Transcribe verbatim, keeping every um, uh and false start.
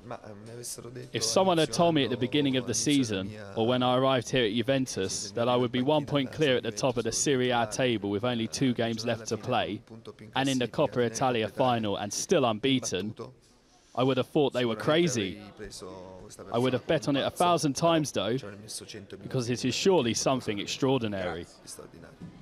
If someone had told me at the beginning of the season, or when I arrived here at Juventus, that I would be one point clear at the top of the Serie A table with only two games left to play, and in the Coppa Italia final and still unbeaten, I would have thought they were crazy. I would have bet on it a thousand times though, because it is surely something extraordinary.